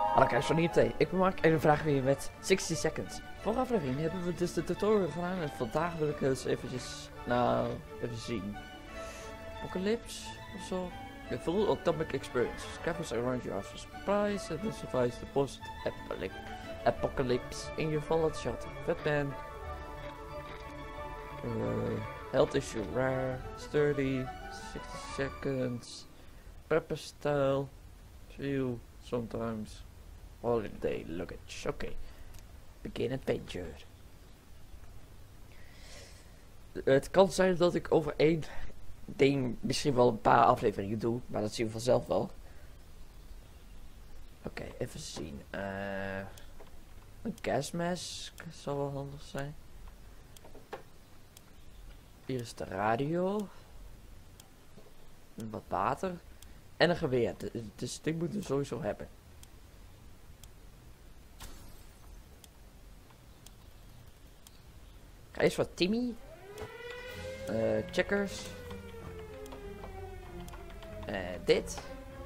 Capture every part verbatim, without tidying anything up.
Hallo kijkers van I M T, ik ben Mark en dan vragen we je met zestig seconds. Vorige aflevering hebben we dus de tutorial gedaan en vandaag wil ik dus eventjes, nou, even zien. Apocalypse of zo. The full atomic experience. Scavenge around you after surprise and then survives the post apocalypse in your fallout shelter. Batman. Uh, health issue rare, sturdy, sixty seconds. Prepper style, view, sometimes. Holiday luggage. Oké. Okay. Begin adventure. Het kan zijn dat ik over één ding misschien wel een paar afleveringen doe, maar dat zien we vanzelf wel. Oké, okay, even zien. Uh, een gasmask zal wel handig zijn. Hier is de radio. Wat water. En een geweer. Dus dit moeten we sowieso hebben. Ga eens wat Timmy. Uh, checkers. Uh, dit.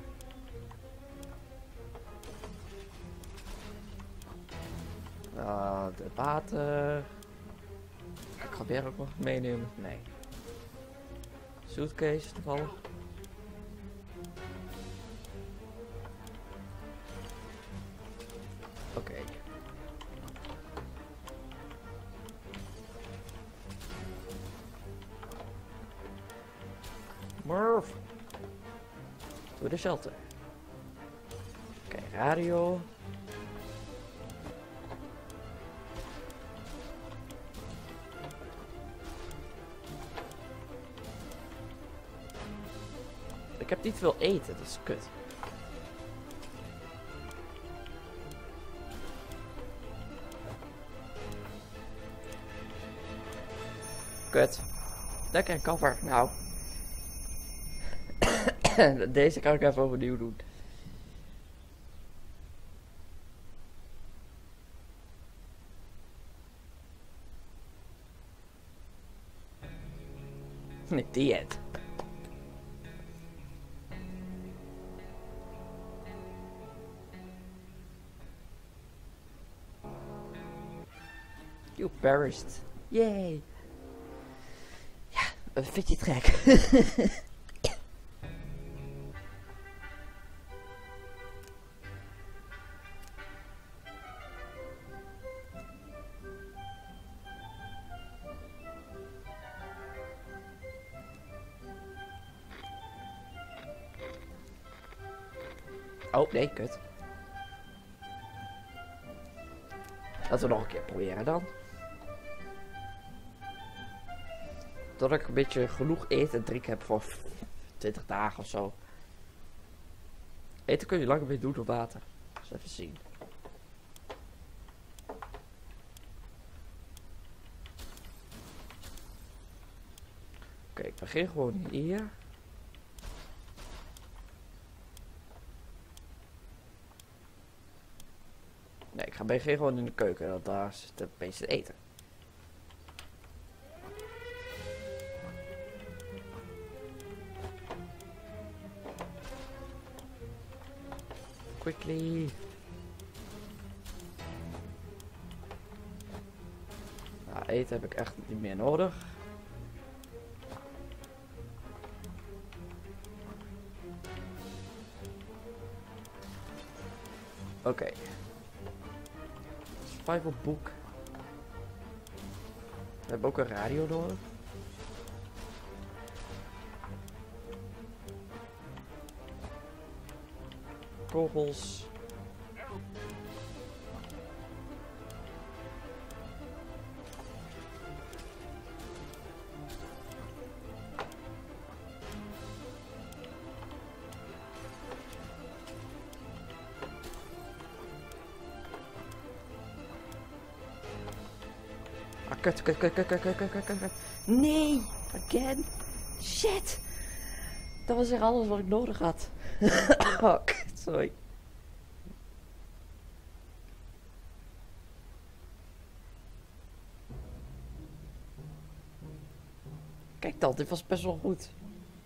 Uh, de water. Ik ga weer ook nog meenemen. Nee. Suitcase toevallig. Oké. Okay. Murph. Door de shelter. Oké, okay, radio. Ik heb niet veel eten, dat is kut. Kut. Lekker een cover, nou. Deze kan ik even overnieuw doen. Nee, die end. You perished. Yay. Ja, een fitje trek. Oh, nee, kut. Laten we nog een keer proberen dan. Totdat ik een beetje genoeg eten en drinken heb voor twintig dagen of zo. Eten kun je langer mee doen door water. Dus even zien. Oké, okay, ik begin gewoon hier. Nee, ik ga begin gewoon in de keuken, want daar zit het meeste eten. Quickly. Nou, eten heb ik echt niet meer nodig. Oké. Okay. Survival boek. We hebben ook een radio nodig. Kogels. Ah, kut, kut, kut, kut, kut, kut, kut, kut, kut. Nee! Again! Shit! Dat was echt alles wat ik nodig had. Oh, sorry. Kijk dan, dit was best wel goed.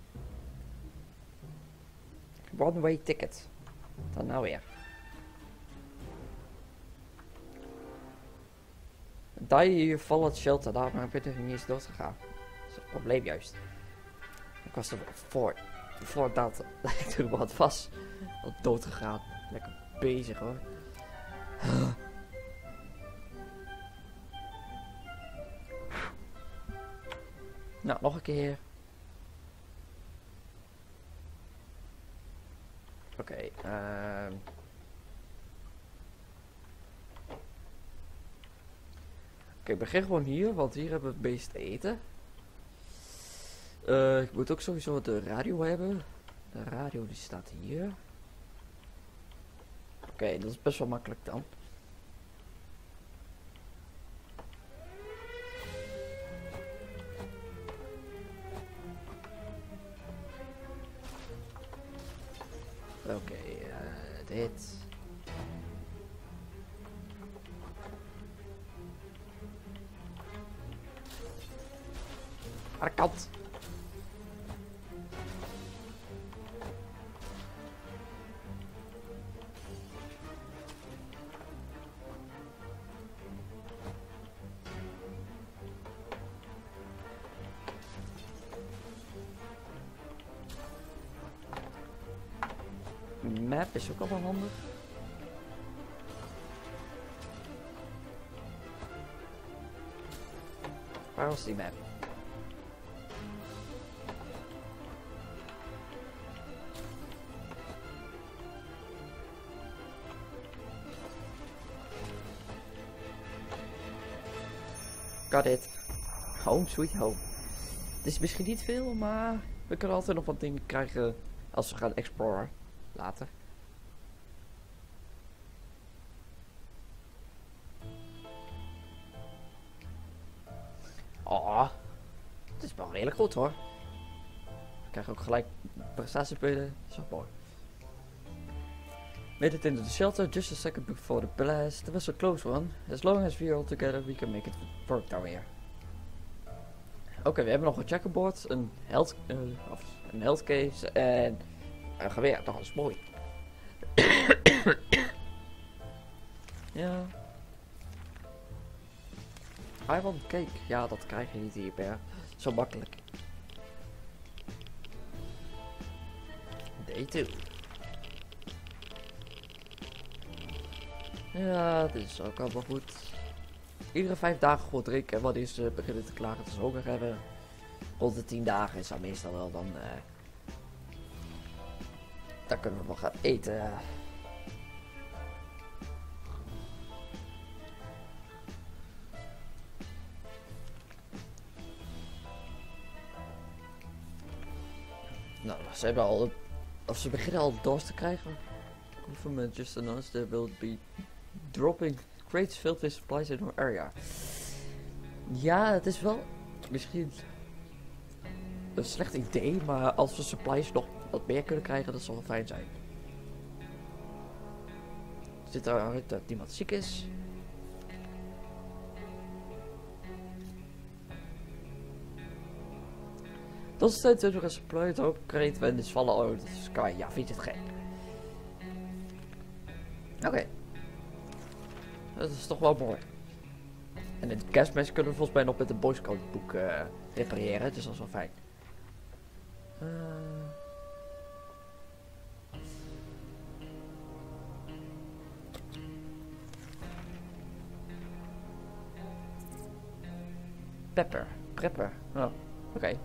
One way ticket. Dan nou weer. die hier vallen het shelter, daar ben ik er niet eens dood gegaan. Dat is het probleem juist. Ik was er voor, voordat ik er wat was, al dood gegaan. Lekker bezig hoor. Nou, nog een keer. Oké, okay, ehm... Oké, ik begin gewoon hier, want hier hebben we het meest eten. Uh, ik moet ook sowieso de radio hebben. De radio die staat hier. Oké, okay, dat is best wel makkelijk dan. Oké, okay, uh, dit. Aan de kant. Map is ook al wel handig. Waar was die map? Got it. Home sweet home. Het is misschien niet veel, maar we kunnen altijd nog wat dingen krijgen als we gaan exploren. Later. Oh, het is wel redelijk goed hoor. Ik krijg ook gelijk prestatiepunten. Dat is wel mooi. Made it into the shelter just a second before the blast. That was a close one. As long as we're all together, we can make it work down here. Oké, okay, we hebben nog een checkerboard, een health, uh, of een health case en een geweer. Dat is mooi. Ja. I want cake. Ja, dat krijg je niet hier, per. Zo makkelijk. Day two. Ja, dit is ook allemaal goed. Iedere vijf dagen gewoon drinken. Wanneer ze beginnen te klagen dat ze honger hebben. Rond de tien dagen is dat meestal wel dan... Uh, dan kunnen we wel gaan eten. Nou, ze hebben al... Of ze beginnen al dorst te krijgen. Government just announced they will be dropping crates filled with supplies in our area. Ja, het is wel misschien een slecht idee, maar als we supplies nog wat meer kunnen krijgen, dat zal wel fijn zijn. Ziet eruit dat niemand ziek is. Dat is tijd to supply to upgrade when this fallen out of the sky. Ja, vind je het gek? Oké. Okay. Dat is toch wel mooi. En in het kerstmis kunnen we volgens mij nog met een Boy Scout boek uh, repareren. Dus dat is wel fijn. Uh... Pepper. Prepper. Oh, oké. Okay.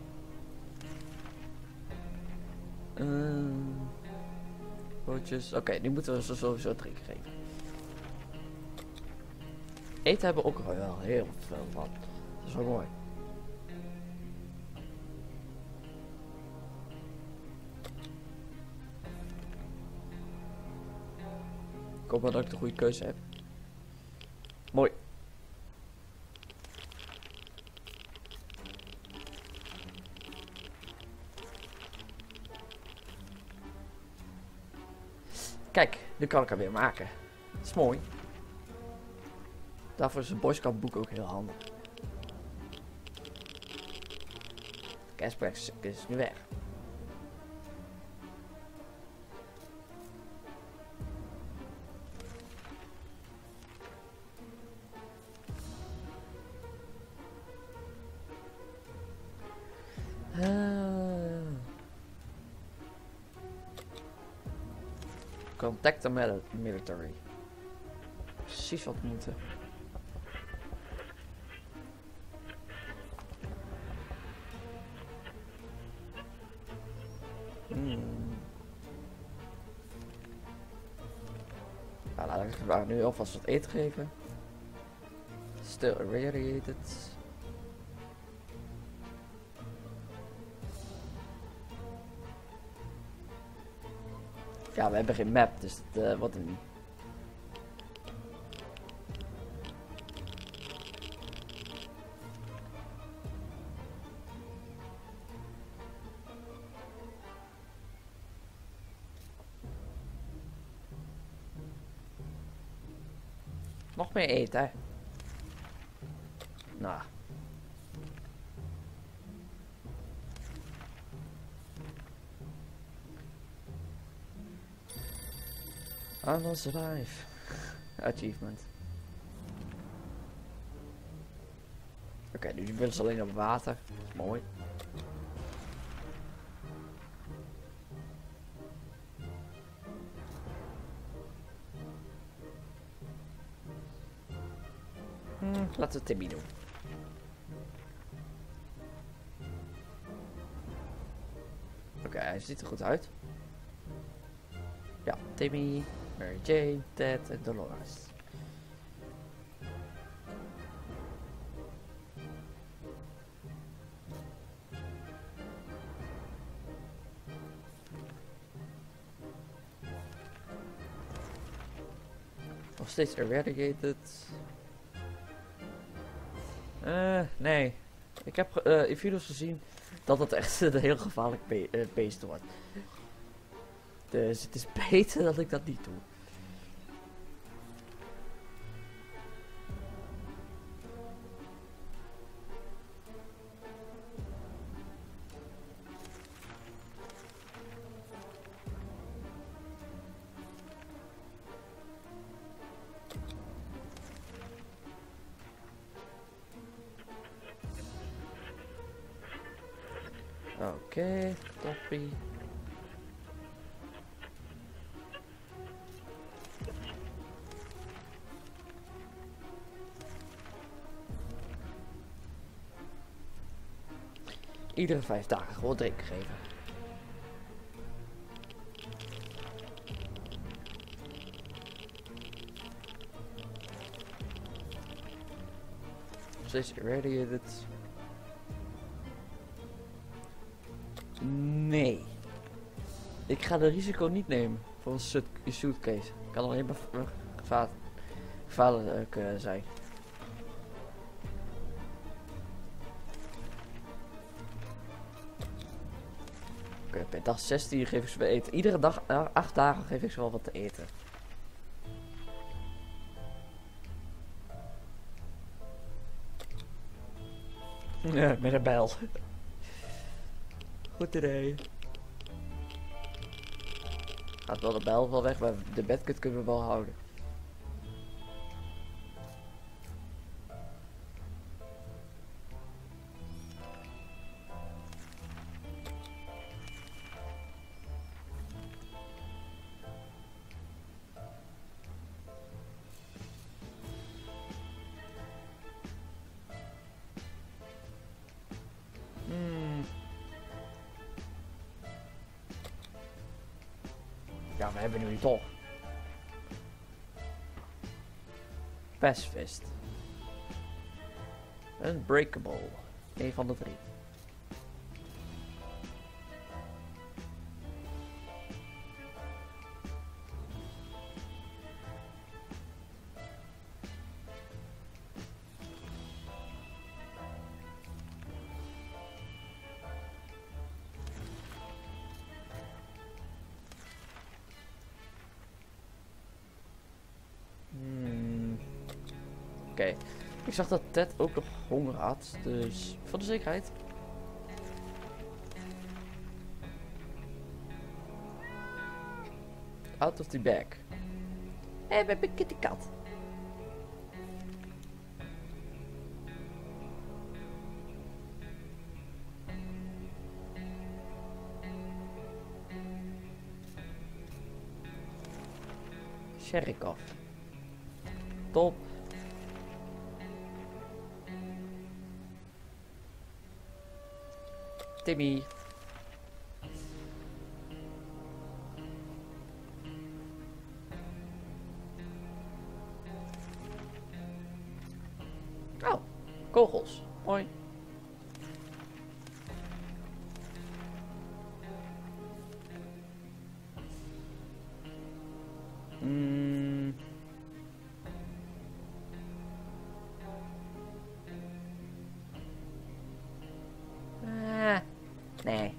Um, Bootjes. Oké, okay, nu moeten we ze sowieso drinken geven. Eten hebben we ook wel heel veel van. Dat is wel mooi. Ik hoop wel dat ik de goede keuze heb. Mooi. Kijk, nu kan ik hem weer maken. Dat is mooi. Daarvoor is een Boy Scout boek ook heel handig. De cashback is nu weg. Contact the mil- military. Precies wat we moeten. Hmm. Nou, laat ik maar nu alvast wat eten geven. Still irradiated. Ja, we hebben geen map, dus het uh, wordt er niet. Nog meer eten, hè? Nou. I will survive. Achievement. Oké, okay, nu willen ze alleen op water. Mooi. Hmm, laten we Timmy doen. Oké, okay, hij ziet er goed uit. Ja, Timmy, Mary Jane, Ted en Dolores. Nog steeds eradicated. Uh, nee. Ik heb uh, in video's gezien dat het echt een heel gevaarlijk be uh, beest wordt. Dus het is beter dat ik dat niet doe. Oké, okay, toppie. Iedere vijf dagen gewoon drinken geven. Steeds irradiated. Nee. Ik ga de risico niet nemen voor een suit suitcase. Kan alleen maar gevaar gevaarlijk uh, zijn. Oké, okay, per dag zestien geef ik ze weer eten. Iedere dag, uh, acht dagen geef ik ze wel wat te eten. Ja, met een bijl. Goed idee. Gaat wel de bijl wel weg, maar de bedkut kunnen we wel houden. Ja, we hebben nu toch. Pacifist. Unbreakable. Een van de drie. Oké, okay. Ik zag dat Ted ook nog honger had, dus voor de zekerheid. Out of the bag. En we hebben een kitty kat. Sherikov. Top. Timmy. Oh, kogels. Mooi. Mm. Ah, nee.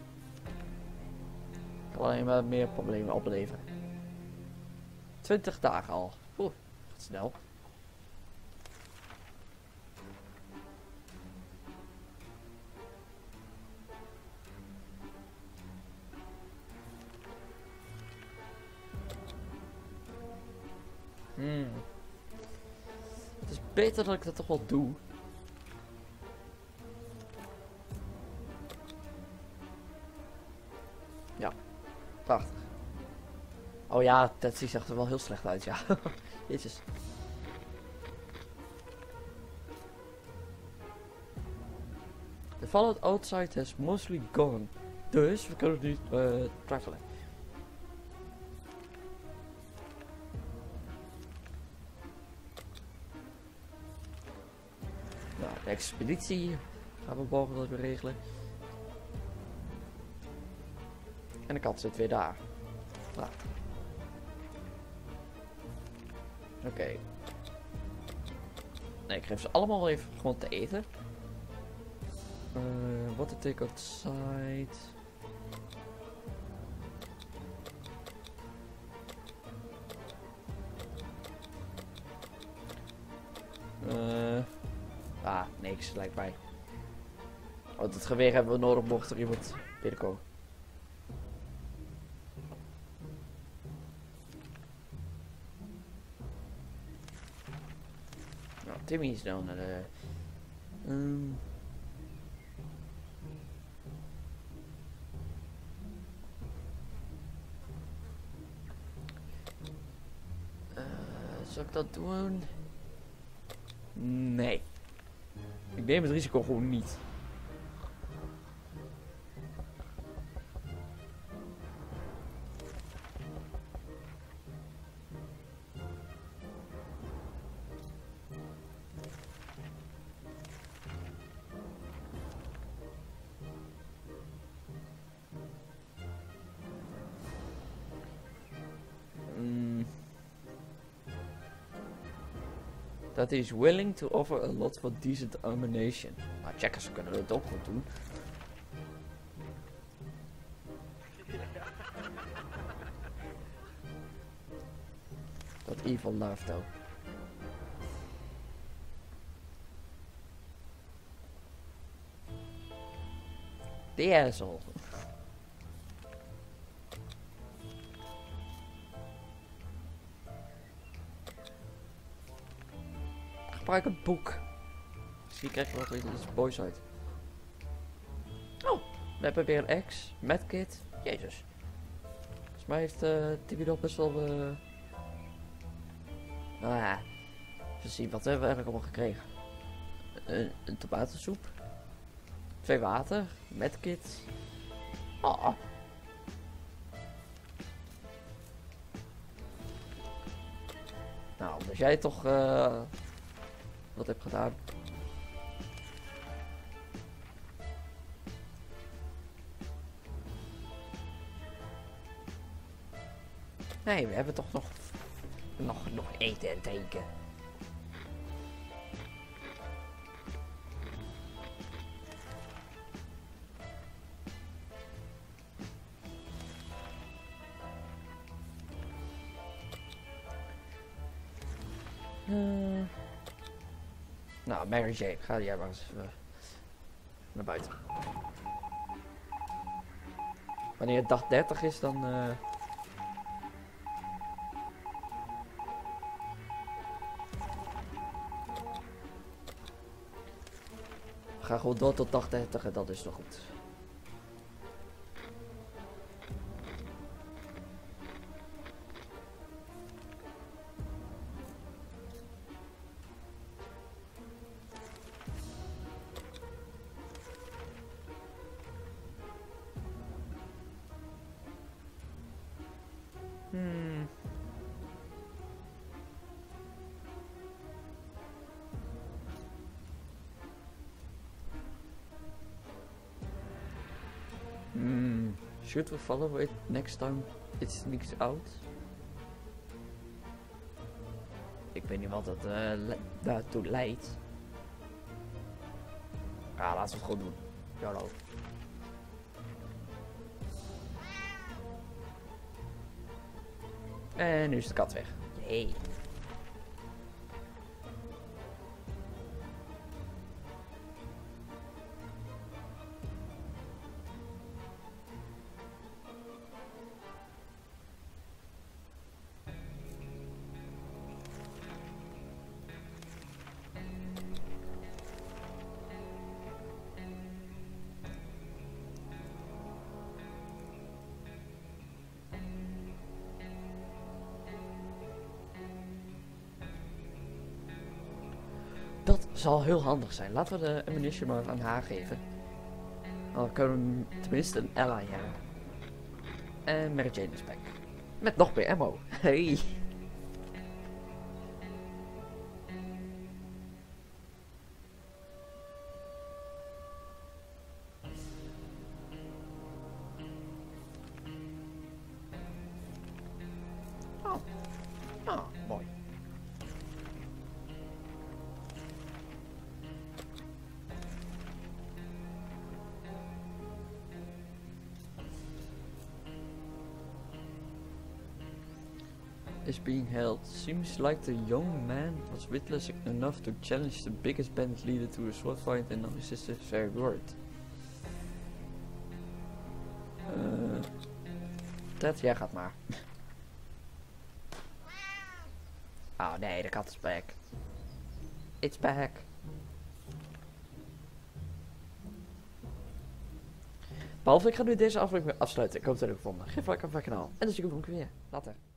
Kan alleen maar meer problemen opleveren. twintig dagen al. Oeh, gaat snel. Hmm. Het is beter dat ik dat toch wel doe. Ja, prachtig. Oh ja, Tetsuya zag er wel heel slecht uit, ja. Jezus. The fallout outside has mostly gone. Dus we kunnen nu uh, travelen. Nou, de expeditie gaan we mogelijk weer regelen. En de kat zit weer daar. Nou. Oké. Okay. Nee, ik geef ze allemaal even gewoon te eten. Uh, what to take outside. Uh, ah, niks lijkt mij. Want het geweer hebben we nodig mocht er iemand binnenkomen. Nou, Timmy is nou naar de... Um, uh, zal ik dat doen? Nee. Ik neem het risico gewoon niet. That is willing to offer a lot for decent ammunition. Nou, checkers kunnen het ook goed doen. Dat evil laughed ook. The asshole. Gebruik een boek. Misschien krijg je wat iets boys uit. Oh, we hebben weer een ex. Medkit. Jezus. Volgens mij heeft uh, Timmy nog best wel... Uh... Nou ja. Even zien, wat hebben we eigenlijk allemaal gekregen? Een, een tomatensoep. Twee water. Medkit. Oh. Nou, als jij toch... Uh... wat heb gedaan. Nee, we hebben toch nog nog, nog eten en drinken. Uh, nou, Mary Jane, ga jij maar eens uh, naar buiten. Wanneer het dag dertig is, dan... Uh, we gaan gewoon door tot dag dertig en dat is toch goed. Hmm. Hmm. Should we follow it next time it sneaks out? Ik weet niet wat dat uh, le daartoe leidt. Ja, laten we het gewoon doen. YOLO. En nu is de kat weg. Yay. Dat zal heel handig zijn. Laten we de ammunition maar aan haar geven. Dan kunnen we tenminste een ally hebben. En Mary Jane is back. Met nog meer ammo. Hey. Oh. Oh, mooi. Is being held. Seems like the young man was witless enough to challenge the biggest bandit leader to a sword fight and his sister is very worried. Uh, Ted, jij gaat maar. Oh nee, de kat is back. It's back. Behalve, ik ga nu deze aflevering weer afsluiten. Ik hoop dat jullie het gevonden. Geef like op mijn kanaal. En dan zie ik hem ook weer. Later.